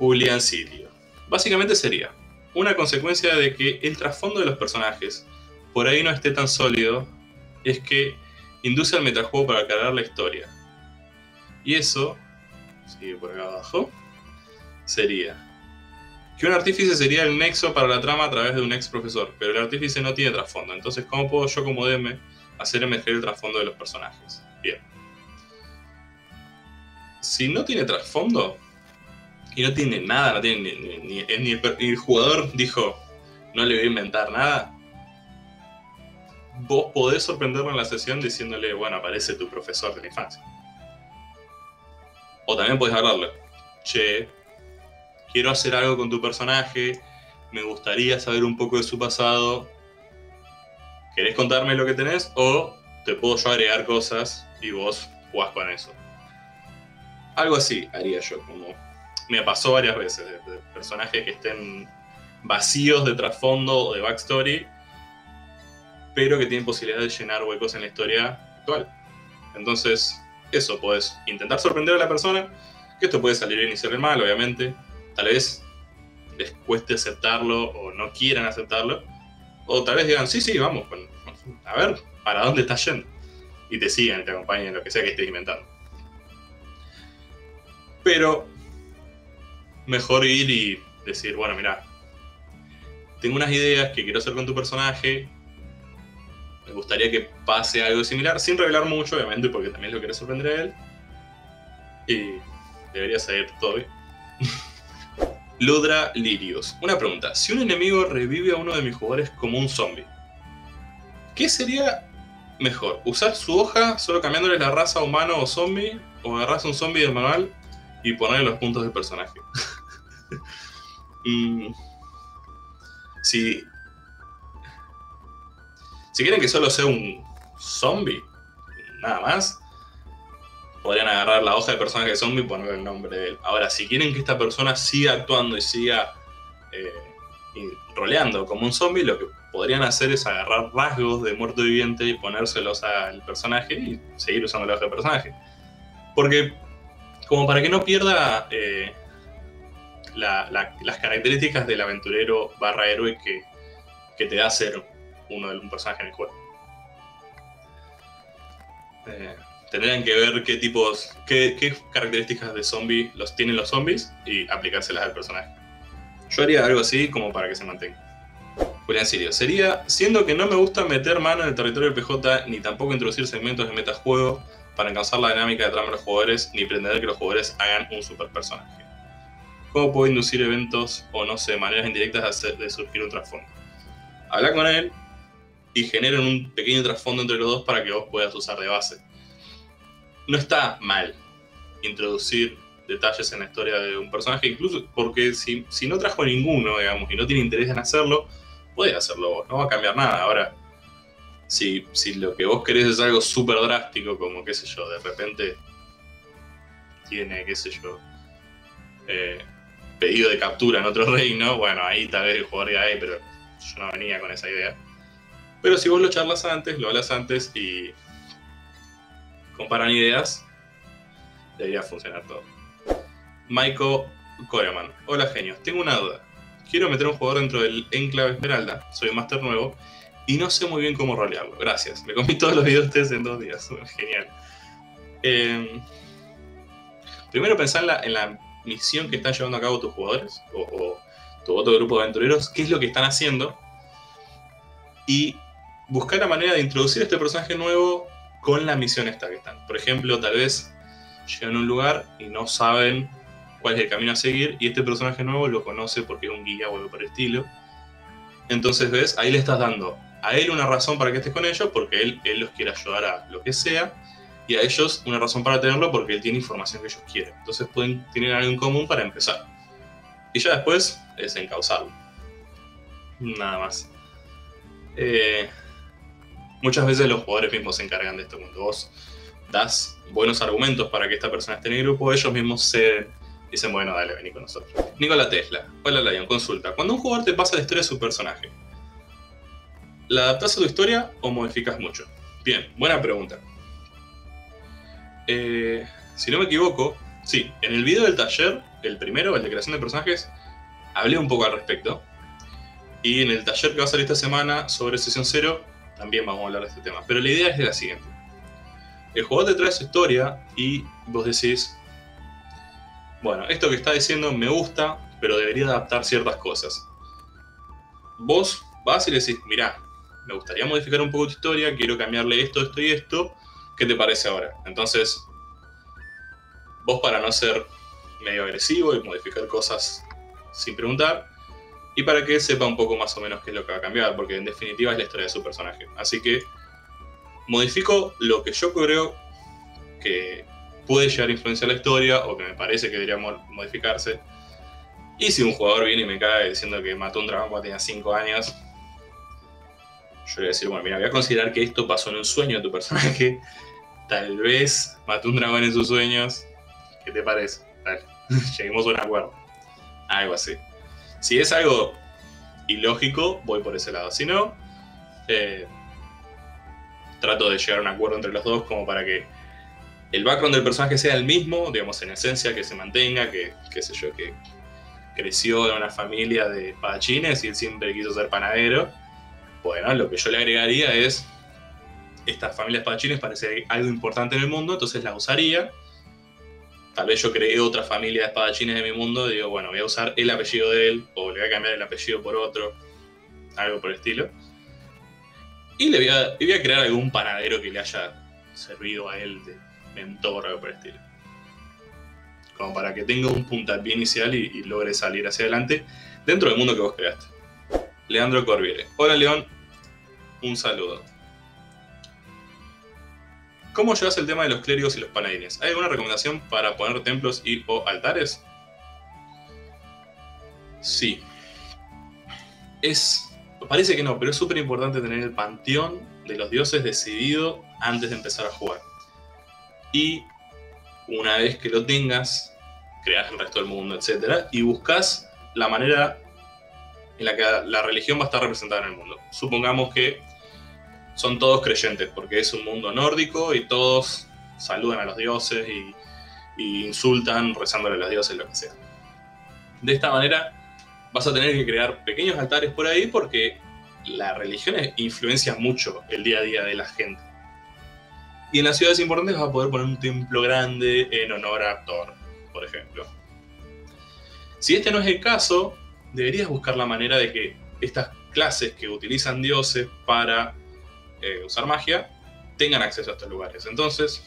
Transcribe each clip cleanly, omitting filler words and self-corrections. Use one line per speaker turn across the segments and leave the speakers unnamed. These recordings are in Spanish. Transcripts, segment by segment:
Julián Sirio. Básicamente sería una consecuencia de que el trasfondo de los personajes por ahí no esté tan sólido, es que induce al metajuego para cargar la historia. Y eso, sigue por acá abajo, sería que un artífice sería el nexo para la trama a través de un ex profesor, pero el artífice no tiene trasfondo. Entonces, ¿cómo puedo yo como DM hacer emerger el trasfondo de los personajes? Bien. Si no tiene trasfondo, y no tiene nada, no tiene ni el jugador dijo, no le voy a inventar nada, vos podés sorprenderlo en la sesión diciéndole, bueno, aparece tu profesor de la infancia. O también podés hablarle, che, quiero hacer algo con tu personaje, me gustaría saber un poco de su pasado, ¿querés contarme lo que tenés? O te puedo yo agregar cosas y vos jugás con eso. Algo así haría yo, como me pasó varias veces, de personajes que estén vacíos de trasfondo o de backstory, pero que tienen posibilidad de llenar huecos en la historia actual. Entonces, eso, podés intentar sorprender a la persona, que esto puede salir bien y salir mal, obviamente. Tal vez les cueste aceptarlo o no quieran aceptarlo, o tal vez digan, sí, vamos, a ver, ¿para dónde estás yendo? Y te sigan, te acompañen, lo que sea que estés inventando. Pero mejor ir y decir, bueno, mirá, tengo unas ideas que quiero hacer con tu personaje, me gustaría que pase algo similar, sin revelar mucho, obviamente, porque también lo querés sorprender a él. Y debería salir todo bien. Ludra Lirius. Una pregunta. Si un enemigo revive a uno de mis jugadores como un zombie, ¿qué sería mejor? ¿Usar su hoja solo cambiándole la raza humano o zombie? ¿O agarrarse un zombie del manual y ponerle los puntos del personaje? Si quieren que solo sea un zombie, nada más, podrían agarrar la hoja de personaje zombie y ponerle el nombre de él. Ahora, si quieren que esta persona siga actuando y siga roleando como un zombie, lo que podrían hacer es agarrar rasgos de muerto viviente y ponérselos al personaje y seguir usando la hoja de personaje. Porque, como para que no pierda las características del aventurero barra héroe que te da ser un personaje en el juego. Tendrían que ver qué características de zombie tienen los zombies y aplicárselas al personaje. Yo haría algo así como para que se mantenga. Julián Sirio. Sería, siendo que no me gusta meter mano en el territorio del PJ, ni tampoco introducir segmentos de metajuego para encauzar la dinámica de trama de los jugadores, ni pretender que los jugadores hagan un super personaje. ¿Cómo puedo inducir eventos o no sé, maneras indirectas de surgir un trasfondo? Habla con él y generen un pequeño trasfondo entre los dos para que vos puedas usar de base. No está mal introducir detalles en la historia de un personaje, incluso porque si no trajo ninguno, digamos, y no tiene interés en hacerlo, podés hacerlo vos, no va a cambiar nada. Ahora, si lo que vos querés es algo súper drástico, como, qué sé yo, de repente tiene, qué sé yo, pedido de captura en otro reino, bueno, ahí tal vez el jugador diga, pero yo no venía con esa idea. Pero si vos lo charlas antes, lo hablas antes y comparan ideas, debería funcionar todo. Maiko Koreman. Hola genios, tengo una duda. Quiero meter un jugador dentro del Enclave Esmeralda, soy un máster nuevo, y no sé muy bien cómo rolearlo. Gracias, me comí todos los videos de ustedes en 2 días. Genial. Primero pensá en la misión que están llevando a cabo tus jugadores, o tu otro grupo de aventureros, qué es lo que están haciendo, y buscar la manera de introducir este personaje nuevo con la misión esta que están. Por ejemplo, tal vez llegan a un lugar y no saben cuál es el camino a seguir, y este personaje nuevo lo conoce porque es un guía o algo por el estilo. Entonces, ¿ves? Ahí le estás dando a él una razón para que estés con ellos, porque él los quiere ayudar a lo que sea, y a ellos una razón para tenerlo porque él tiene información que ellos quieren. Entonces pueden tener algo en común para empezar. Y ya después es encauzarlo. Nada más. Muchas veces los jugadores mismos se encargan de esto. Cuando vos das buenos argumentos para que esta persona esté en el grupo, ellos mismos dicen, bueno, dale, vení con nosotros. Nikola Tesla. Hola, Lion. Consulta. Cuando un jugador te pasa la historia de su personaje, ¿la adaptás a tu historia o modificas mucho? Bien, buena pregunta. Si no me equivoco, sí, en el video del taller el primero, el de creación de personajes, hablé un poco al respecto. Y en el taller que va a salir esta semana sobre Sesión Cero, también vamos a hablar de este tema. Pero la idea es la siguiente. El jugador te trae su historia y vos decís, bueno, esto que está diciendo me gusta, pero debería adaptar ciertas cosas. Vos vas y le decís, mirá, me gustaría modificar un poco tu historia, quiero cambiarle esto, esto y esto, ¿qué te parece ahora? Entonces, vos para no ser medio agresivo y modificar cosas sin preguntar, y para que él sepa un poco más o menos qué es lo que va a cambiar, porque en definitiva es la historia de su personaje. Así que modifico lo que yo creo que puede llegar a influenciar la historia o que me parece que debería modificarse. Y si un jugador viene y me cae diciendo que mató un dragón cuando tenía 5 años, yo le voy a decir, bueno, mira, voy a considerar que esto pasó en un sueño de tu personaje. Tal vez mató un dragón en sus sueños. ¿Qué te parece? Dale, lleguemos a un acuerdo. Algo así. Si es algo ilógico, voy por ese lado. Si no, trato de llegar a un acuerdo entre los dos como para que el background del personaje sea el mismo, digamos, en esencia, que se mantenga, que qué sé yo, que creció en una familia de espadachines y él siempre quiso ser panadero. Bueno, lo que yo le agregaría es, esta familia de espadachines parece algo importante en el mundo, entonces la usaría. Tal vez yo creé otra familia de espadachines de mi mundo, digo, bueno, voy a usar el apellido de él, o le voy a cambiar el apellido por otro, algo por el estilo. Y le voy a crear algún panadero que le haya servido a él de mentor o algo por el estilo. Como para que tenga un puntapié inicial y logre salir hacia adelante dentro del mundo que vos creaste. Leandro Corviere. Hola León, un saludo. ¿Cómo llevas el tema de los clérigos y los paladines? ¿Hay alguna recomendación para poner templos y o altares? Sí. Parece que no, pero es súper importante tener el panteón de los dioses decidido antes de empezar a jugar. Y una vez que lo tengas, creas el resto del mundo, etc. Y buscas la manera en la que la religión va a estar representada en el mundo. Supongamos que son todos creyentes, porque es un mundo nórdico y todos saludan a los dioses y insultan rezándole a los dioses, lo que sea. De esta manera vas a tener que crear pequeños altares por ahí porque la religión influencia mucho el día a día de la gente. Y en las ciudades importantes vas a poder poner un templo grande en honor a Thor, por ejemplo. Si este no es el caso, deberías buscar la manera de que estas clases que utilizan dioses para usar magia tengan acceso a estos lugares. Entonces,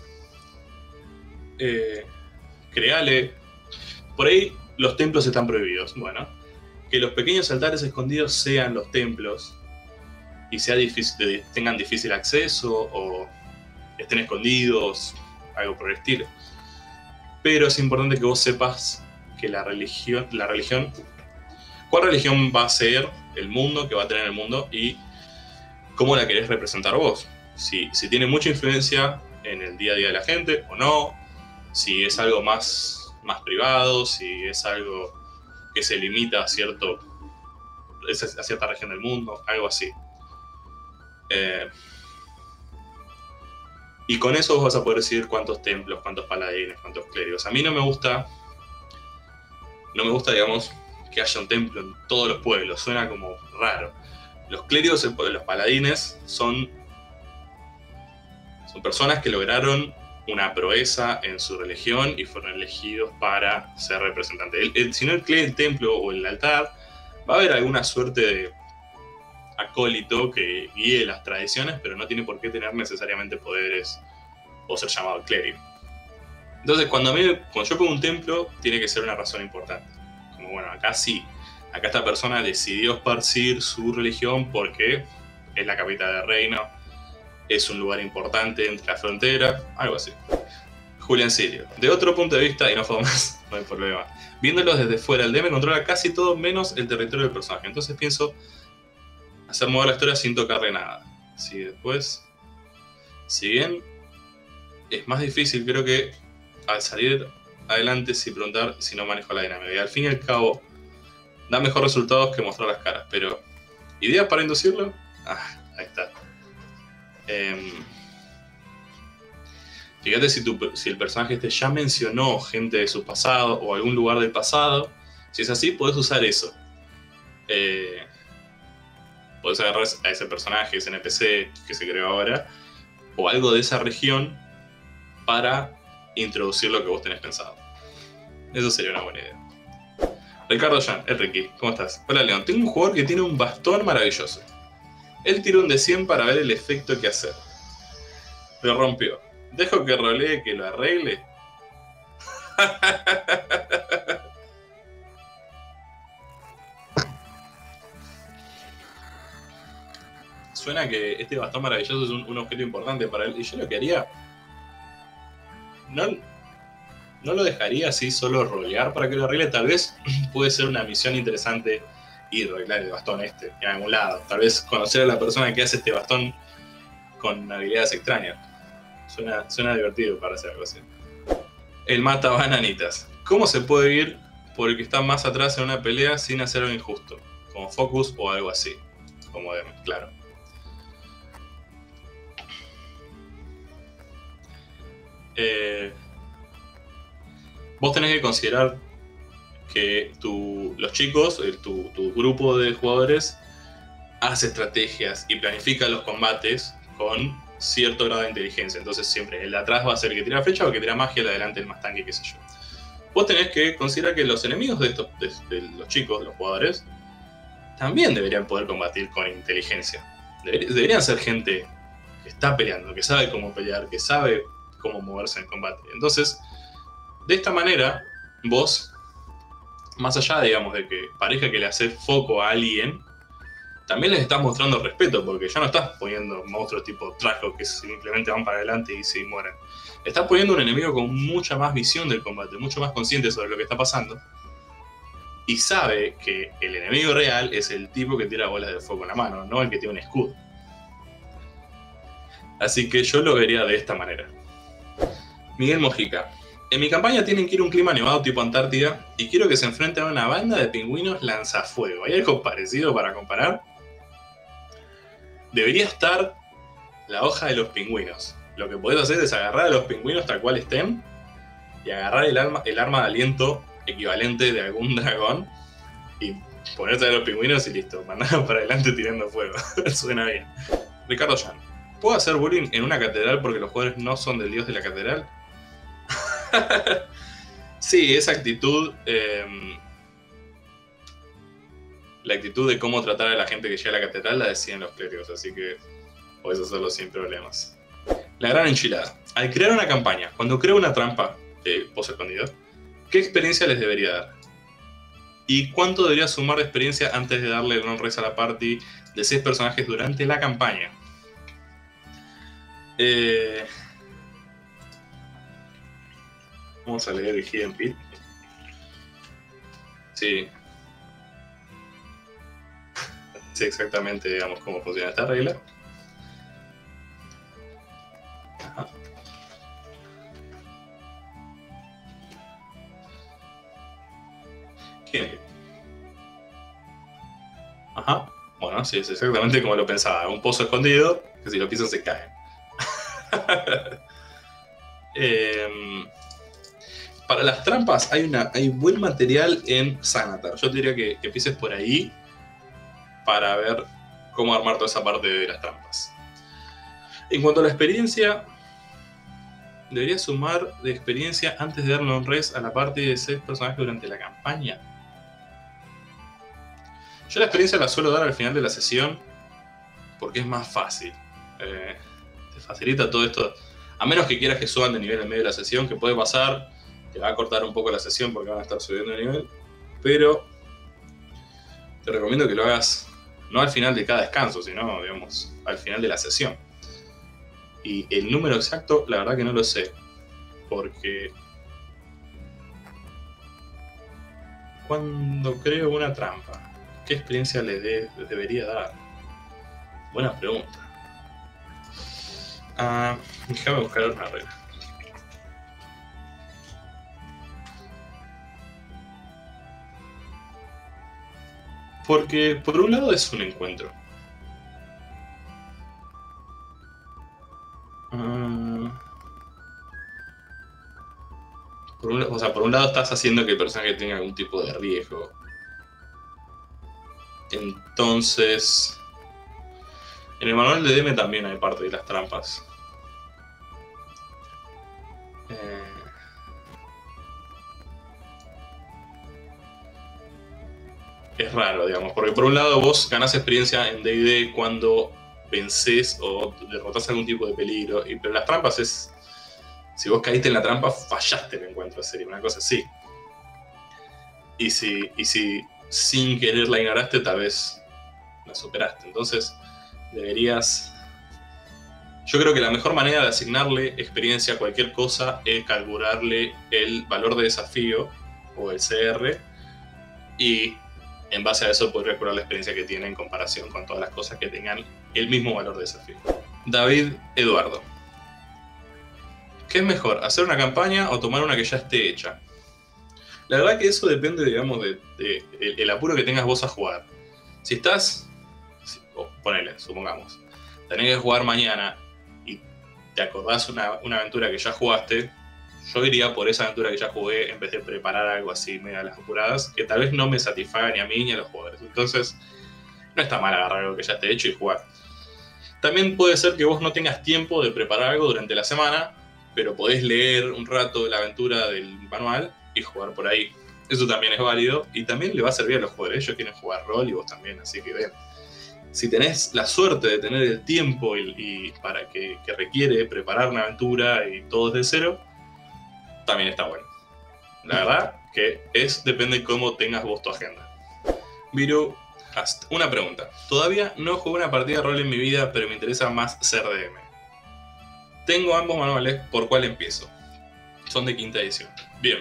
creale. Por ahí los templos están prohibidos. Bueno, que los pequeños altares escondidos sean los templos y tengan difícil acceso o estén escondidos, algo por el estilo. Pero es importante que vos sepas que la religión, cuál religión va a ser el mundo, que va a tener el mundo y cómo la querés representar vos. Si tiene mucha influencia en el día a día de la gente o no, si es algo más privado, si es algo que se limita a cierta región del mundo, algo así. Y con eso vos vas a poder decidir cuántos templos, cuántos paladines, cuántos clérigos. A mí no me gusta, digamos, que haya un templo en todos los pueblos. Suena como raro. Los clérigos, los paladines, son personas que lograron una proeza en su religión y fueron elegidos para ser representantes. Si no el templo o el altar, va a haber alguna suerte de acólito que guíe las tradiciones, pero no tiene por qué tener necesariamente poderes o ser llamado clérigo. Entonces, cuando yo pongo un templo, tiene que ser una razón importante. Como, bueno, acá sí. Acá esta persona decidió esparcir su religión porque es la capital del reino, es un lugar importante entre la frontera, algo así. Julián Sirio. De otro punto de vista, y no fue más, no hay problema. Viéndolo desde fuera, el DM controla casi todo menos el territorio del personaje. Entonces pienso hacer mover la historia sin tocarle nada. Si después, si bien es más difícil, creo que al salir adelante sin preguntar si no manejo la dinámica. Y al fin y al cabo, da mejor resultados que mostrar las caras. Pero, ¿ideas para inducirlo? Ahí está. Fíjate si el personaje este ya mencionó gente de su pasado o algún lugar del pasado. Si es así, podés usar eso. Podés agarrar a ese personaje, ese NPC que se creó ahora, o algo de esa región para introducir lo que vos tenés pensado. Eso sería una buena idea. Ricardo Jan, Ricky, ¿cómo estás? Hola León, tengo un jugador que tiene un bastón maravilloso. Él tiró un de 100 para ver el efecto que hacer. Lo rompió. ¿Dejo que rolee que lo arregle? Suena que este bastón maravilloso es un objeto importante para él. Y yo lo que haría... No lo dejaría así solo rolear para que lo arregle. Tal vez puede ser una misión interesante ir a arreglar el bastón este en algún lado. Tal vez conocer a la persona que hace este bastón con habilidades extrañas. Suena divertido para hacer algo así. El mata bananitas. ¿Cómo se puede ir por el que está más atrás en una pelea sin hacer algo injusto? Como focus o algo así. Como DM, claro. Vos tenés que considerar que los chicos, tu grupo de jugadores, hace estrategias y planifica los combates con cierto grado de inteligencia. Entonces siempre el de atrás va a ser el que tira flecha o el que tira magia, el de adelante el más tanque, qué sé yo. Vos tenés que considerar que los enemigos de los chicos, los jugadores, también deberían poder combatir con inteligencia. Deberían ser gente que está peleando, que sabe cómo pelear, que sabe cómo moverse en combate. Entonces, de esta manera, vos, más allá, digamos, de que parezca que le haces foco a alguien, también les estás mostrando respeto, porque ya no estás poniendo monstruos tipo Trajo que simplemente van para adelante y se mueren. Estás poniendo un enemigo con mucha más visión del combate, mucho más consciente sobre lo que está pasando, y sabe que el enemigo real es el tipo que tira bolas de fuego en la mano, no el que tiene un escudo. Así que yo lo vería de esta manera. Miguel Mojica. En mi campaña tienen que ir a un clima nevado tipo Antártida y quiero que se enfrenten a una banda de pingüinos lanzafuego. ¿Hay algo parecido para comparar? Debería estar la hoja de los pingüinos. Lo que podés hacer es agarrar a los pingüinos tal cual estén y agarrar el arma de aliento equivalente de algún dragón y ponerte a los pingüinos y listo, mandarlos para adelante tirando fuego. Suena bien. Ricardo Jan. ¿Puedo hacer bullying en una catedral porque los jugadores no son del dios de la catedral? Sí, esa actitud, la actitud de cómo tratar a la gente que llega a la catedral la deciden los clérigos, así que podés hacerlo sin problemas. La gran enchilada. Al crear una campaña, cuando creo una trampa de pozo escondido, ¿qué experiencia les debería dar? ¿Y cuánto debería sumar de experiencia antes de darle el long rest a la party de 6 personajes durante la campaña? Vamos a leer el Hidden Pit. Sí. Sé exactamente, digamos, cómo funciona esta regla. Ajá. ¿Quién? Ajá. Bueno, sí, es exactamente como lo pensaba. Un pozo escondido que si lo pisan se cae. Para las trampas hay buen material en Sanatar. Yo te diría que empieces por ahí para ver cómo armar toda esa parte de las trampas. En cuanto a la experiencia, debería sumar de experiencia antes de darle un res a la parte de 6 personajes durante la campaña. Yo la experiencia la suelo dar al final de la sesión porque es más fácil. Te facilita todo esto. A menos que quieras que suban de nivel en medio de la sesión, que puede pasar. Te va a cortar un poco la sesión porque van a estar subiendo de nivel. Pero te recomiendo que lo hagas no al final de cada descanso, sino, digamos, al final de la sesión. Y el número exacto, la verdad que no lo sé. Porque cuando creo una trampa, ¿qué experiencia les debería dar? Buena pregunta. Déjame buscar una regla. Porque por un lado es un encuentro. por un lado estás haciendo que el personaje tenga algún tipo de riesgo. Entonces, en el manual de DM también hay parte de las trampas. Es raro, digamos, porque por un lado vos ganás experiencia en D&D cuando vencés o derrotás algún tipo de peligro, pero las trampas es... Si vos caíste en la trampa, fallaste el encuentro, sería una cosa así. Y si sin querer la ignoraste, tal vez la superaste. Entonces, deberías... Yo creo que la mejor manera de asignarle experiencia a cualquier cosa es calcularle el valor de desafío, o el CR, y en base a eso poder calcular la experiencia que tiene en comparación con todas las cosas que tengan el mismo valor de desafío. David Eduardo. ¿Qué es mejor, hacer una campaña o tomar una que ya esté hecha? La verdad que eso depende, digamos, de el apuro que tengas vos a jugar. Si estás, ponele, supongamos, tenés que jugar mañana y te acordás una aventura que ya jugaste, yo iría por esa aventura que ya jugué en vez de preparar algo así medio a las apuradas, que tal vez no me satisfaga ni a mí ni a los jugadores. Entonces, no está mal agarrar algo que ya esté hecho y jugar. También puede ser que vos no tengas tiempo de preparar algo durante la semana, pero podés leer un rato la aventura del manual y jugar por ahí. Eso también es válido y también le va a servir a los jugadores. Ellos quieren jugar rol y vos también, así que ven. Si tenés la suerte de tener el tiempo y para que requiere preparar una aventura y todo desde cero, también está bueno. La verdad que depende de cómo tengas vos tu agenda. Viru Hast, una pregunta. Todavía no jugué una partida de rol en mi vida, pero me interesa más ser DM. Tengo ambos manuales, ¿por cuál empiezo? Son de 5ª edición. Bien.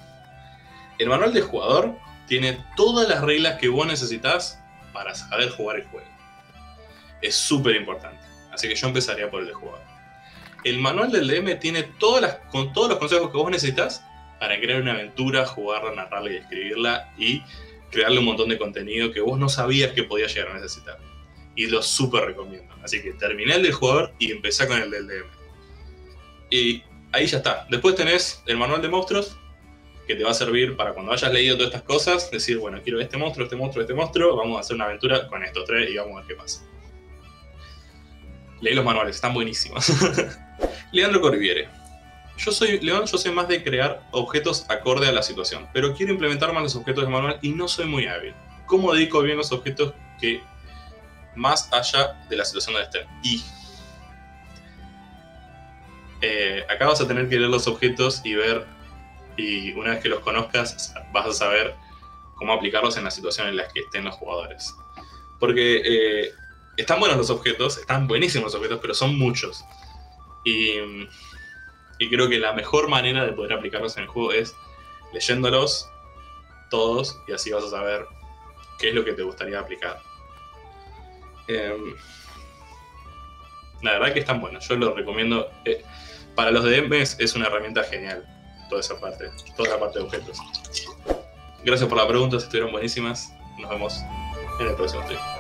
El manual de jugador tiene todas las reglas que vos necesitas para saber jugar el juego. Es súper importante. Así que yo empezaría por el de jugador. El manual del DM tiene con todos los consejos que vos necesitas para crear una aventura, jugarla, narrarla y escribirla y crearle un montón de contenido que vos no sabías que podías llegar a necesitar. Y lo súper recomiendo. Así que terminé el del jugador y empecé con el del DM. Y ahí ya está. Después tenés el manual de monstruos, que te va a servir para cuando hayas leído todas estas cosas, decir, bueno, quiero este monstruo, vamos a hacer una aventura con estos 3 y vamos a ver qué pasa. Leí los manuales, están buenísimos. Leandro Corviere. Yo soy más de crear objetos acorde a la situación, pero quiero implementar más los objetos del manual y no soy muy hábil. ¿Cómo dedico bien los objetos que más allá de la situación donde estén? Acá vas a tener que leer los objetos y ver, y una vez que los conozcas vas a saber cómo aplicarlos en la situación en la que estén los jugadores. Porque están buenos los objetos, están buenísimos los objetos, pero son muchos. Y creo que la mejor manera de poder aplicarlos en el juego es leyéndolos todos y así vas a saber qué es lo que te gustaría aplicar. La verdad que están buenos, yo los recomiendo. Para los DMs es una herramienta genial, toda la parte de objetos. Gracias por las preguntas, estuvieron buenísimas. Nos vemos en el próximo stream.